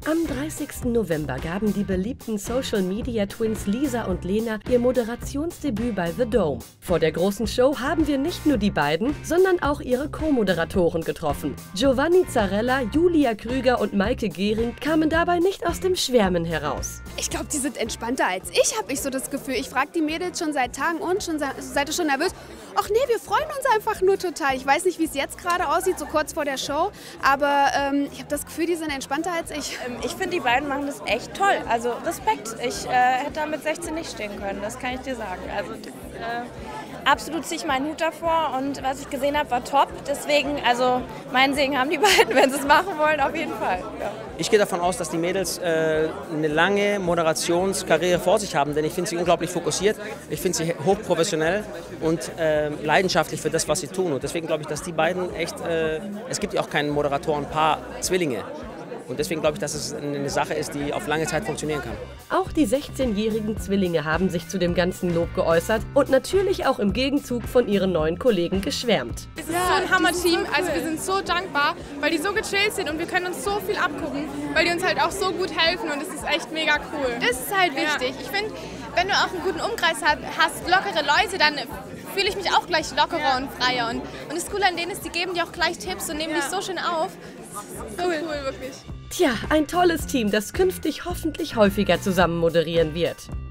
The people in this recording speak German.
Am 30. November gaben die beliebten Social-Media-Twins Lisa und Lena ihr Moderationsdebüt bei The Dome. Vor der großen Show haben wir nicht nur die beiden, sondern auch ihre Co-Moderatoren getroffen. Giovanni Zarella, Julia Krüger und Maike Gehring kamen dabei nicht aus dem Schwärmen heraus. Ich glaube, die sind entspannter als ich, habe ich so das Gefühl. Ich frage die Mädels schon seit Tagen und seid ihr schon nervös? Ach nee, wir freuen uns einfach nur total. Ich weiß nicht, wie es jetzt gerade aussieht, so kurz vor der Show, aber ich habe das Gefühl, die sind entspannter als ich. Ich finde, die beiden machen das echt toll. Also Respekt. Ich hätte da mit 16 nicht stehen können, das kann ich dir sagen. Also absolut ziehe ich meinen Hut davor und was ich gesehen habe, war top. Deswegen, also meinen Segen haben die beiden, wenn sie es machen wollen, auf jeden Fall. Ja. Ich gehe davon aus, dass die Mädels eine lange Moderationskarriere vor sich haben, denn ich finde sie unglaublich fokussiert, ich finde sie hochprofessionell und leidenschaftlich für das, was sie tun. Und deswegen glaube ich, dass die beiden echt, es gibt ja auch kein Moderatorenpaar Zwillinge. Und deswegen glaube ich, dass es eine Sache ist, die auf lange Zeit funktionieren kann. Auch die 16-jährigen Zwillinge haben sich zu dem ganzen Lob geäußert und natürlich auch im Gegenzug von ihren neuen Kollegen geschwärmt. Es ist so ein Hammer-Team, also wir sind so dankbar, weil die so gechillt sind und wir können uns so viel abgucken, weil die uns halt auch so gut helfen und es ist echt mega cool. Das ist halt wichtig. Ich finde, wenn du auch einen guten Umkreis hast, lockere Leute, dann fühle ich mich auch gleich lockerer und freier. Und das Coole an denen ist, die geben dir auch gleich Tipps und nehmen dich so schön auf. So cool, wirklich. Tja, ein tolles Team, das künftig hoffentlich häufiger zusammen moderieren wird.